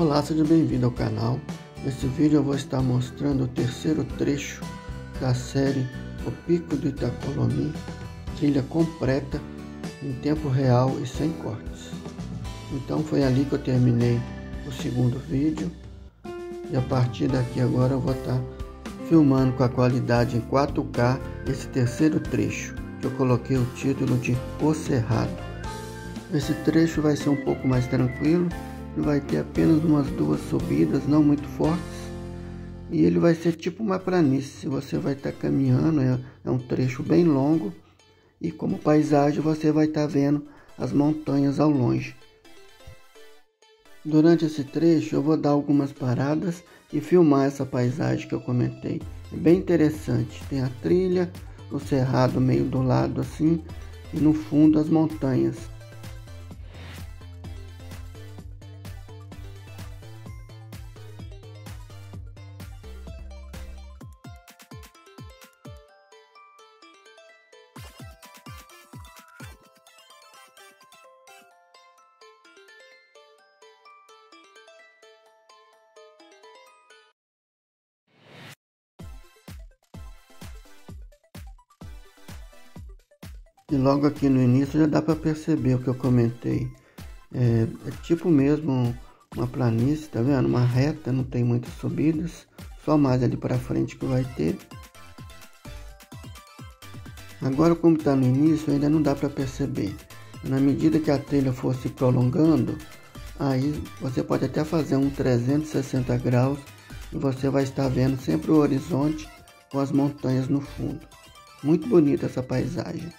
Olá, seja bem-vindo ao canal. Nesse vídeo eu vou estar mostrando o terceiro trecho da série O Pico do Itacolomi, trilha completa em tempo real e sem cortes. Então foi ali que eu terminei o segundo vídeo e a partir daqui agora eu vou estar filmando com a qualidade em 4K esse terceiro trecho, que eu coloquei o título de O Cerrado. Esse trecho vai ser um pouco mais tranquilo, vai ter apenas umas duas subidas, não muito fortes, e ele vai ser tipo uma planície. Você vai estar caminhando, é um trecho bem longo, e como paisagem você vai estar vendo as montanhas ao longe. Durante esse trecho eu vou dar algumas paradas e filmar essa paisagem que eu comentei. É bem interessante, tem a trilha, o cerrado meio do lado assim, e no fundo as montanhas. E logo aqui no início já dá para perceber o que eu comentei. É tipo mesmo uma planície, tá vendo? Uma reta, não tem muitas subidas, só mais ali para frente que vai ter. Agora, como está no início, ainda não dá para perceber. Na medida que a trilha for se prolongando, aí você pode até fazer um 360 graus e você vai estar vendo sempre o horizonte com as montanhas no fundo. Muito bonita essa paisagem.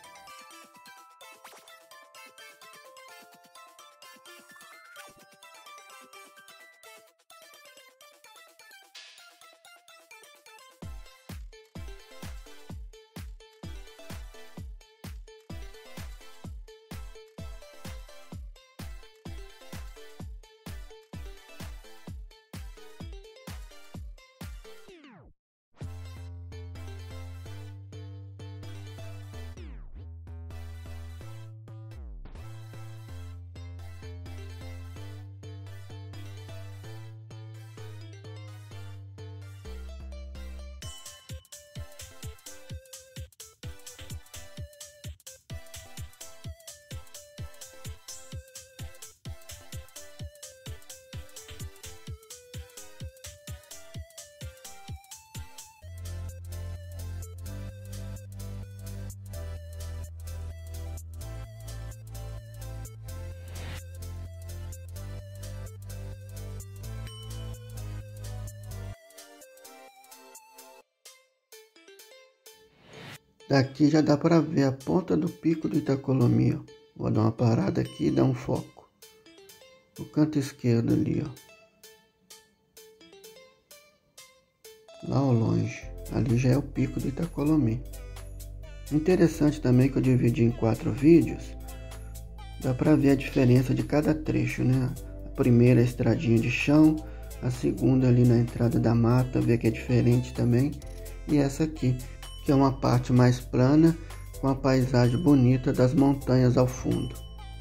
Daqui já dá para ver a ponta do pico do Itacolomi, ó. Vou dar uma parada aqui e dar um foco. O canto esquerdo ali, ó. Lá ao longe. Ali já é o pico do Itacolomi. Interessante também que eu dividi em 4 vídeos. Dá para ver a diferença de cada trecho, né? A primeira é a estradinha de chão. A segunda ali na entrada da mata, ver que é diferente também. E essa aqui, que é uma parte mais plana, com a paisagem bonita das montanhas ao fundo.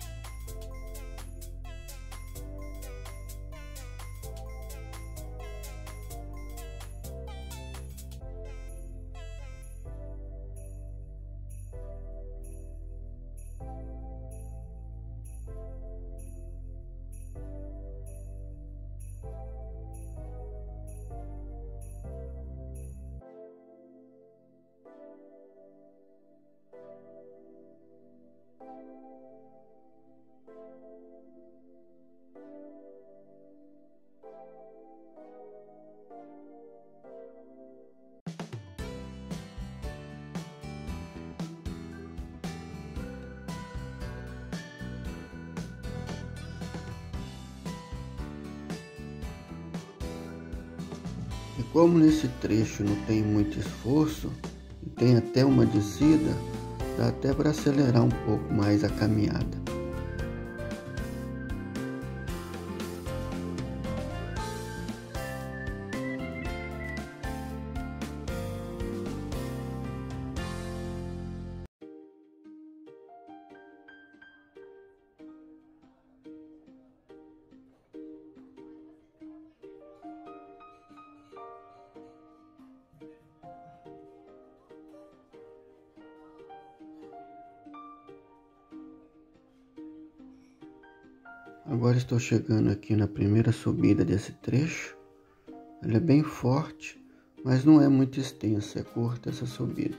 E como nesse trecho não tem muito esforço, e tem até uma descida, dá até para acelerar um pouco mais a caminhada. Agora estou chegando aqui na primeira subida desse trecho. Ela é bem forte, mas não é muito extensa, é curta essa subida.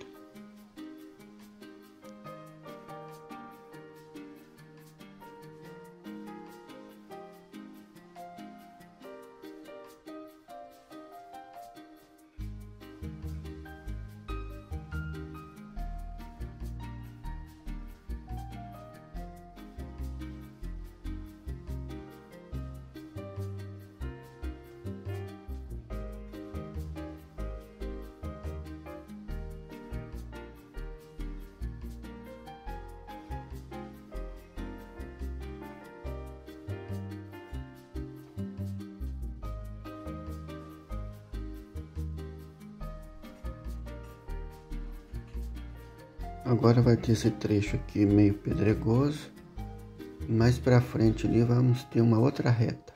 Agora vai ter esse trecho aqui meio pedregoso. E mais para frente ali vamos ter uma outra reta.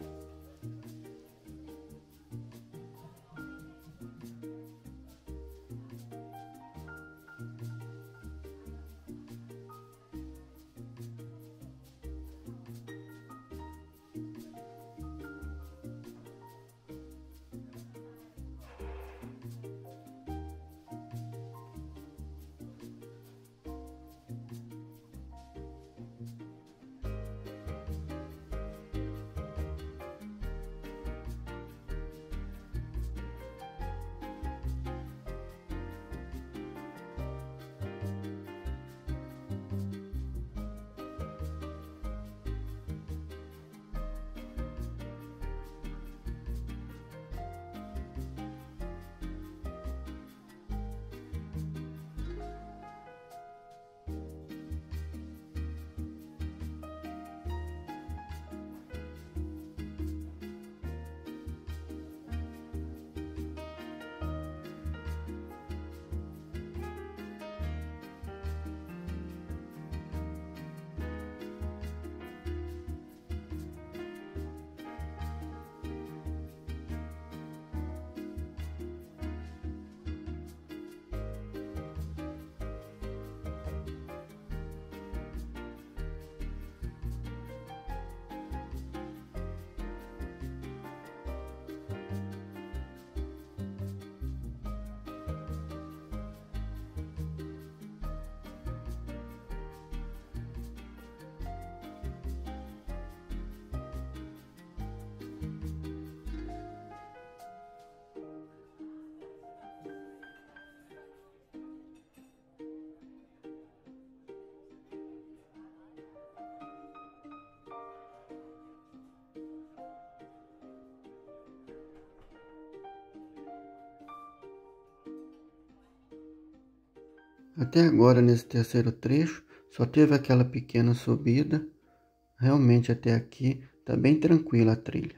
Até agora, nesse terceiro trecho, só teve aquela pequena subida. Realmente até aqui está bem tranquila a trilha.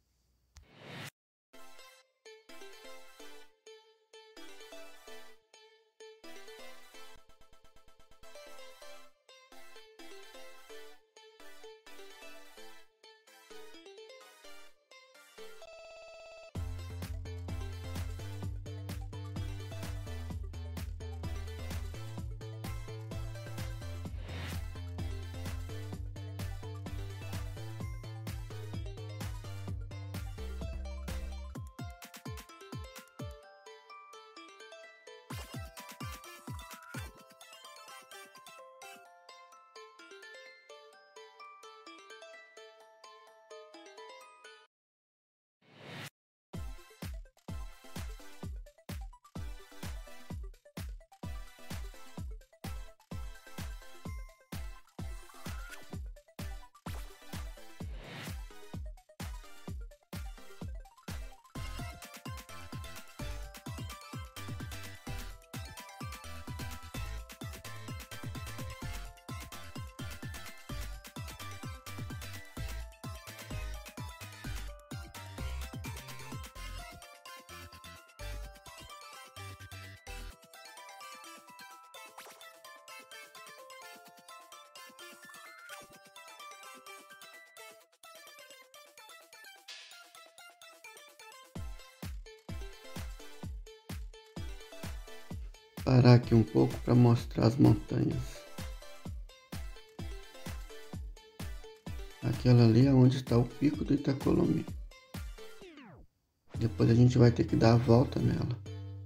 Parar aqui um pouco para mostrar as montanhas. Aqui aquela ali é onde está o Pico do Itacolomi. Depois a gente vai ter que dar a volta nela.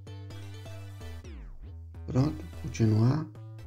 Pronto, continuar.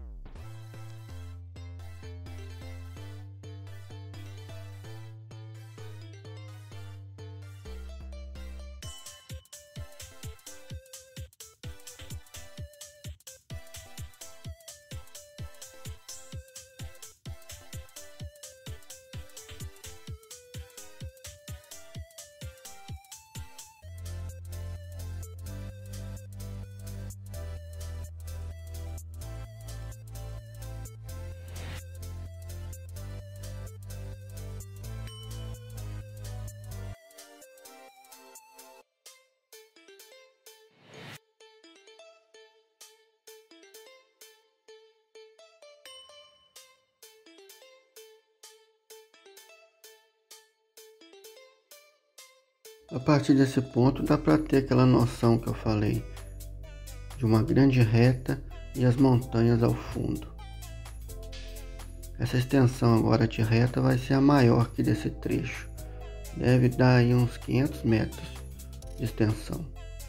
A partir desse ponto dá para ter aquela noção que eu falei, de uma grande reta e as montanhas ao fundo. Essa extensão agora de reta vai ser a maior que desse trecho. Deve dar aí uns 500 metros de extensão.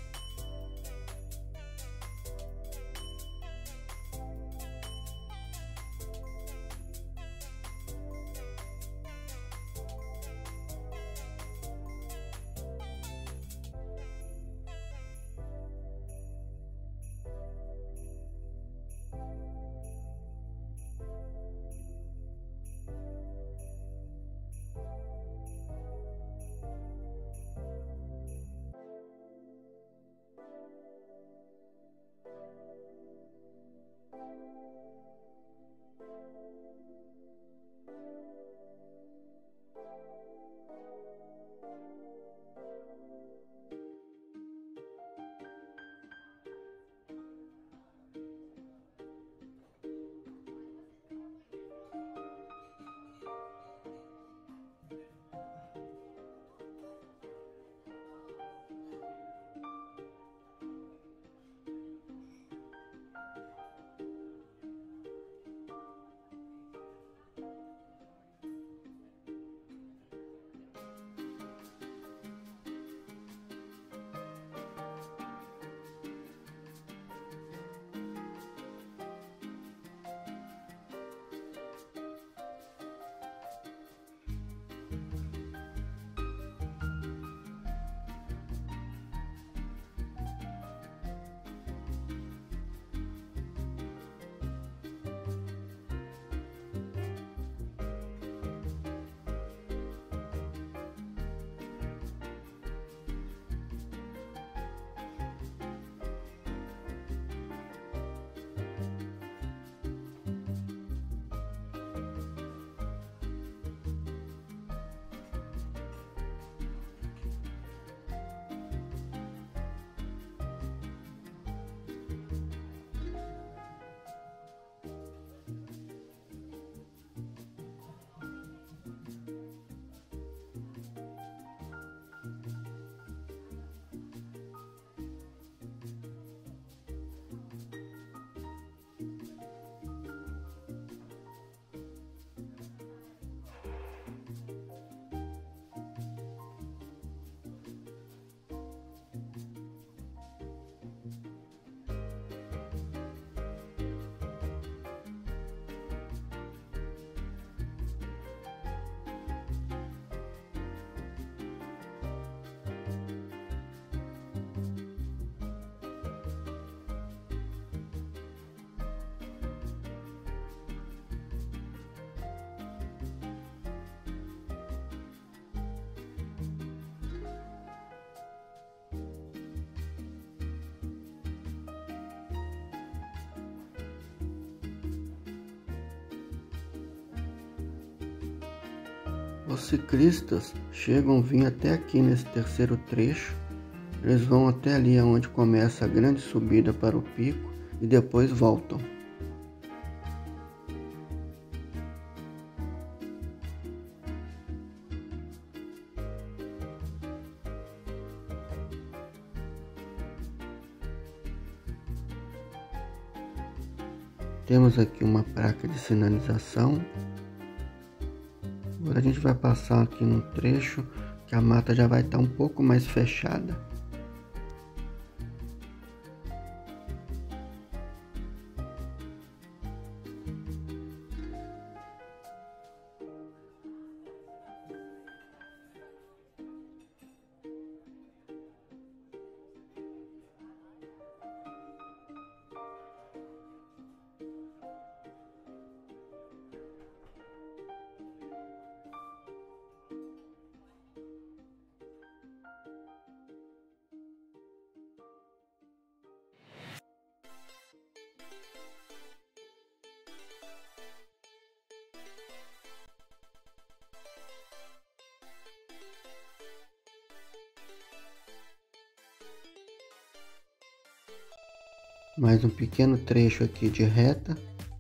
Os ciclistas chegam a vir até aqui nesse terceiro trecho. Eles vão até ali onde começa a grande subida para o pico e depois voltam. Temos aqui uma placa de sinalização. Vou Agora a gente vai passar aqui no trecho que a mata já vai estar um pouco mais fechada. Mais um pequeno trecho aqui de reta.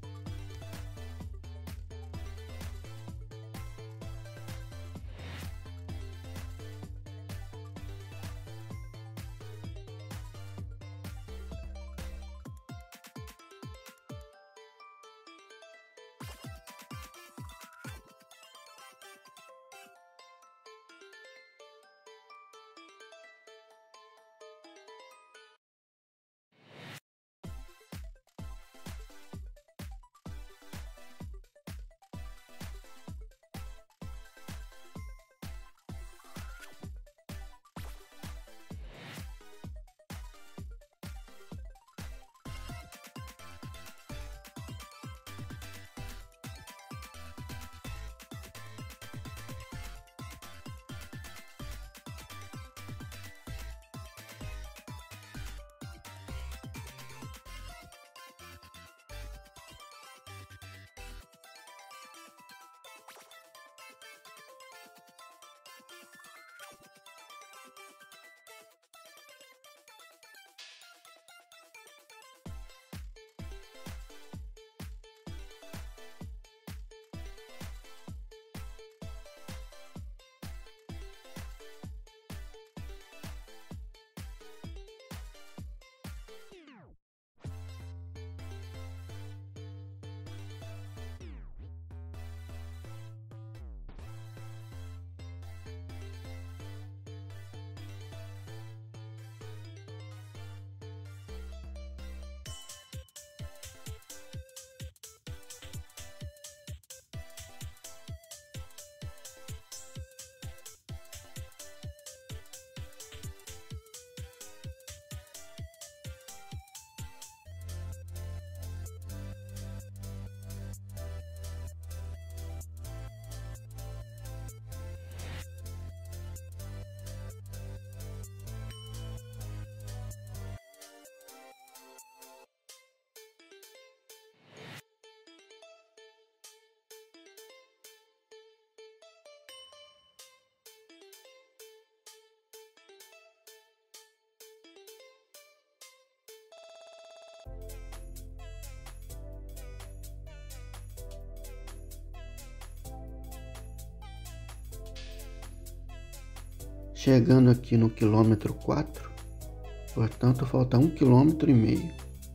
Chegando aqui no quilômetro 4, portanto falta 1,5 km.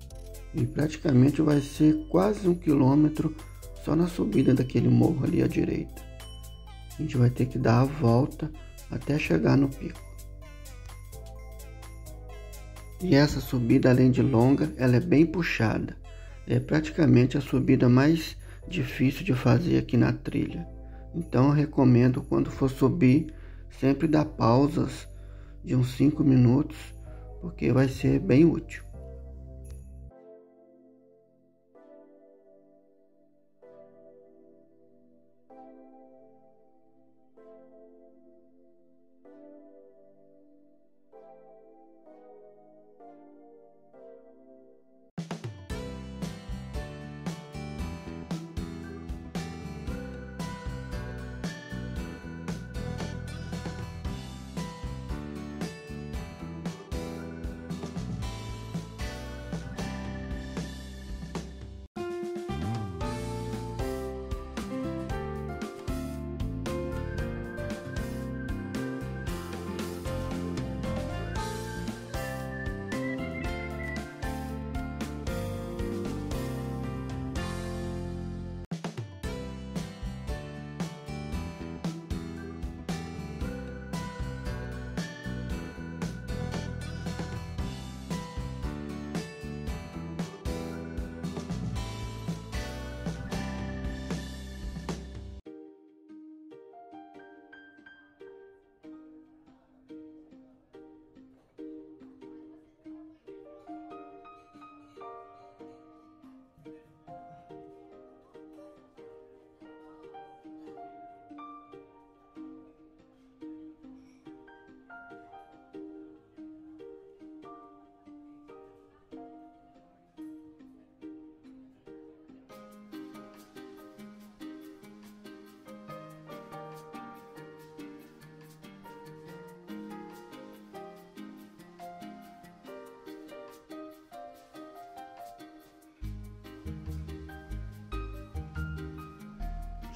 E praticamente vai ser quase 1 km só na subida daquele morro ali à direita. A gente vai ter que dar a volta até chegar no pico. E essa subida, além de longa, ela é bem puxada. É praticamente a subida mais difícil de fazer aqui na trilha. Então eu recomendo, quando for subir, sempre dar pausas de uns 5 minutos, porque vai ser bem útil.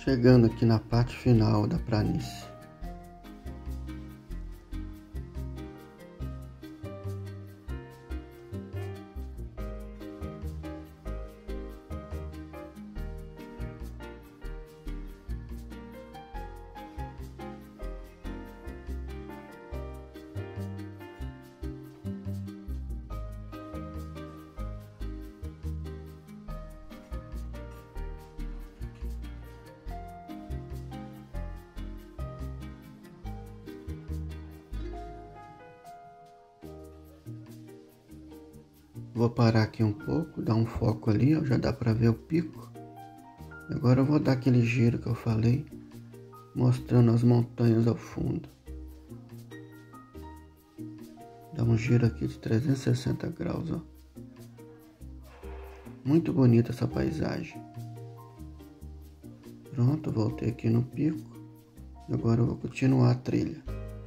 Chegando aqui na parte final da planície. Vou parar aqui um pouco, dar um foco ali, ó, já dá para ver o pico. Agora eu vou dar aquele giro que eu falei, mostrando as montanhas ao fundo. Dá um giro aqui de 360 graus, ó. Muito bonita essa paisagem. Pronto, voltei aqui no pico. Agora eu vou continuar a trilha.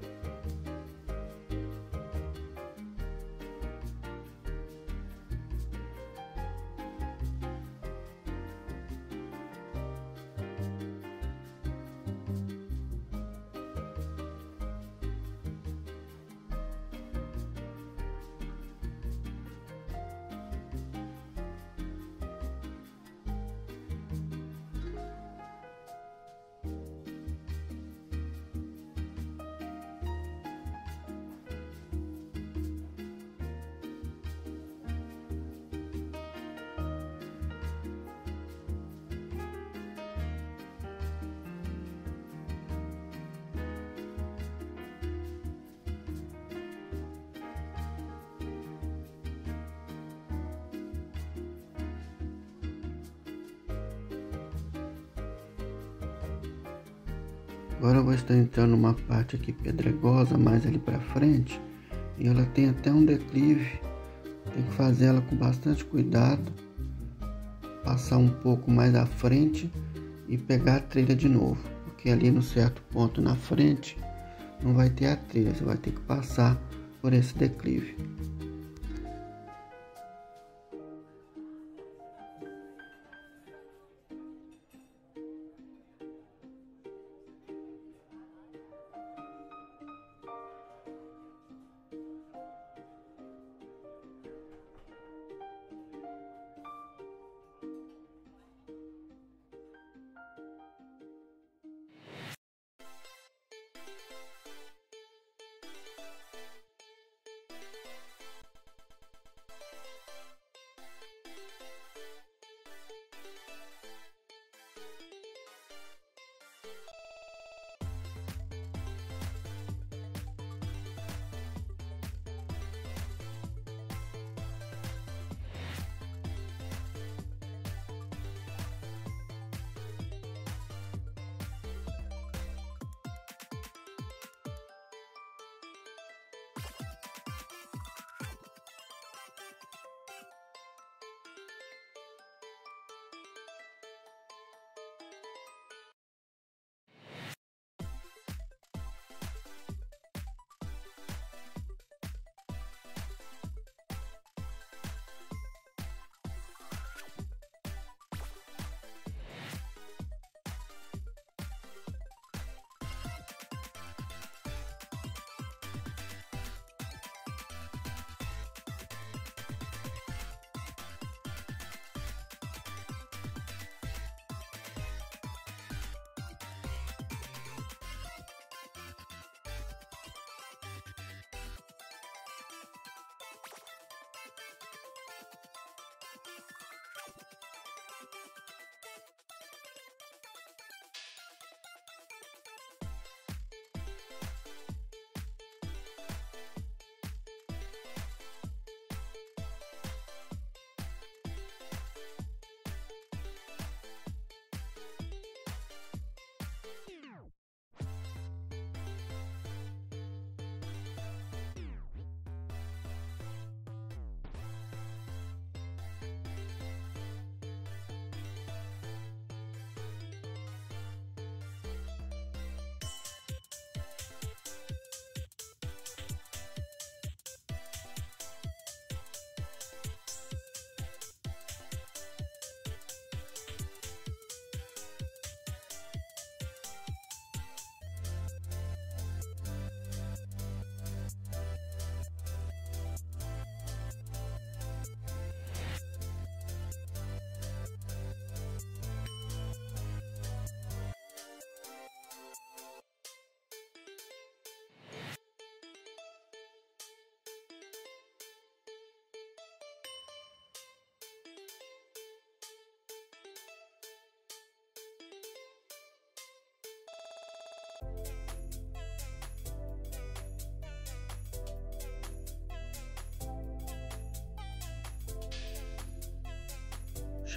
Agora eu vou estar entrando numa parte aqui pedregosa, mais ali para frente, e ela tem até um declive. Tem que fazer ela com bastante cuidado, passar um pouco mais à frente e pegar a trilha de novo, porque ali no certo ponto na frente não vai ter a trilha, você vai ter que passar por esse declive.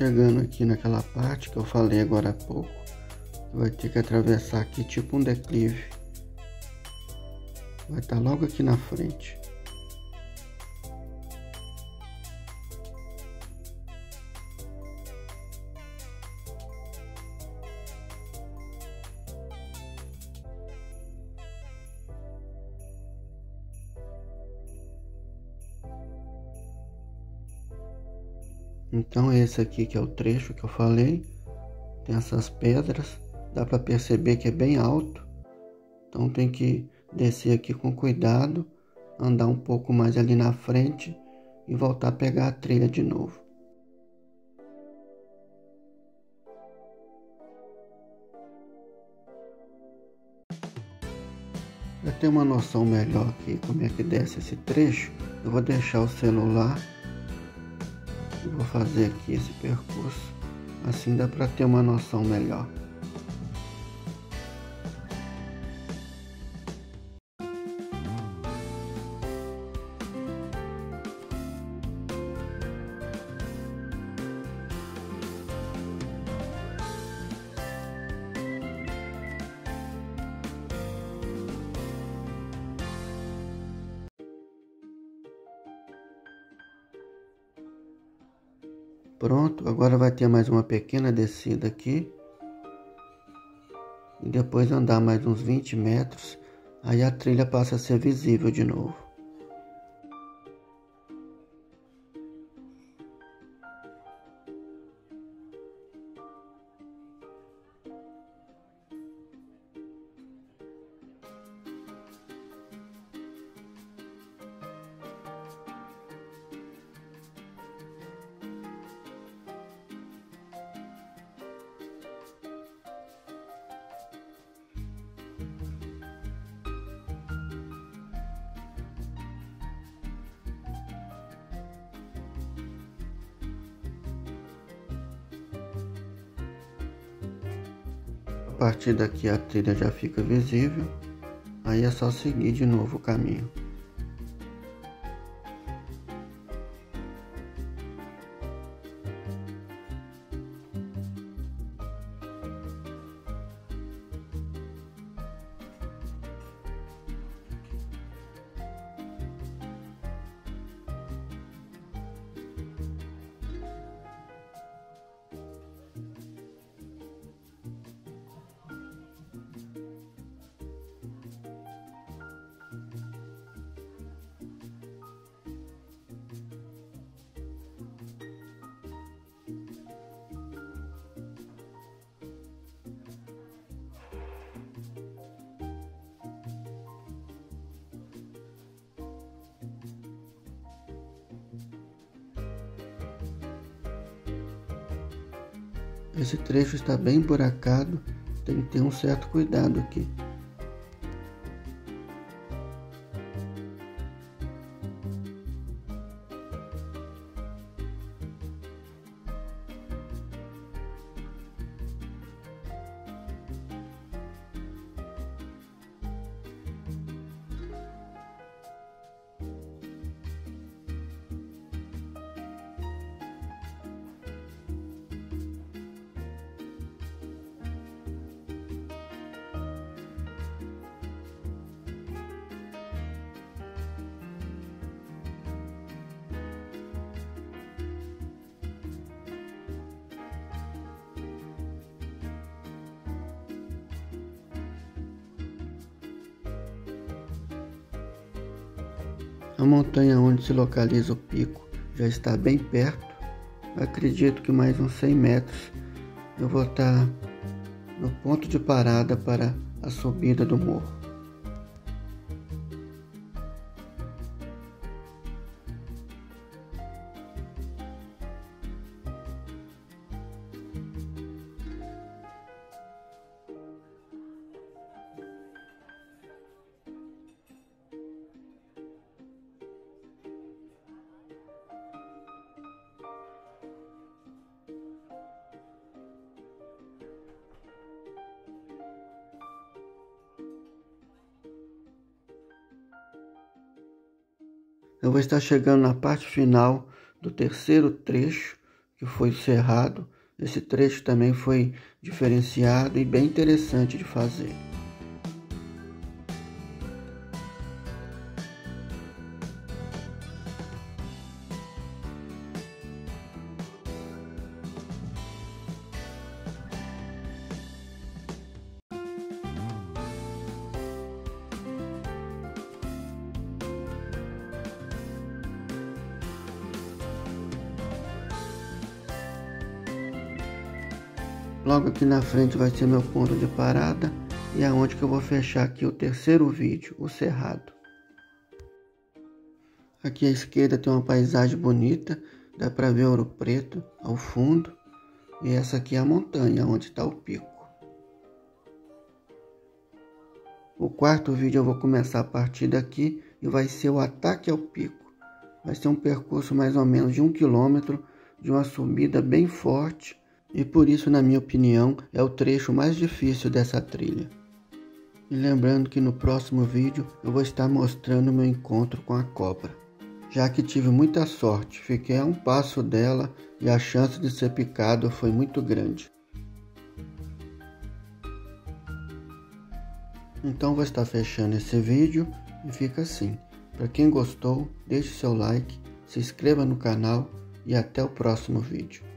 chegando aqui naquela parte que eu falei agora há pouco. Vai ter que atravessar aqui tipo um declive. Vai estar logo aqui na frente. Então esse aqui que é o trecho que eu falei, tem essas pedras, dá para perceber que é bem alto, então tem que descer aqui com cuidado, andar um pouco mais ali na frente e voltar a pegar a trilha de novo. Para ter uma noção melhor aqui como é que desce esse trecho, eu vou deixar o celular e vou fazer aqui esse percurso, assim dá para ter uma noção melhor. Pronto, agora vai ter mais uma pequena descida aqui. E depois andar mais uns 20 metros, aí a trilha passa a ser visível de novo. A partir daqui a trilha já fica visível, aí é só seguir de novo o caminho. Esse trecho está bem buracado, tem que ter um certo cuidado aqui. A montanha onde se localiza o pico já está bem perto. Acredito que mais uns 100 metros eu vou estar no ponto de parada para a subida do morro. Eu vou estar chegando na parte final do terceiro trecho, que foi o Cerrado. Esse trecho também foi diferenciado e bem interessante de fazer. Logo aqui na frente vai ser meu ponto de parada e é onde que eu vou fechar aqui o terceiro vídeo, o Cerrado. Aqui à esquerda tem uma paisagem bonita, dá para ver Ouro Preto ao fundo. E essa aqui é a montanha, onde está o pico. O quarto vídeo eu vou começar a partir daqui e vai ser o ataque ao pico. Vai ser um percurso mais ou menos de 1 km, de uma subida bem forte. E por isso, na minha opinião, é o trecho mais difícil dessa trilha. E lembrando que no próximo vídeo eu vou estar mostrando meu encontro com a cobra. Já que tive muita sorte, fiquei a um passo dela e a chance de ser picado foi muito grande. Então vou estar fechando esse vídeo e fica assim. Para quem gostou, deixe seu like, se inscreva no canal e até o próximo vídeo.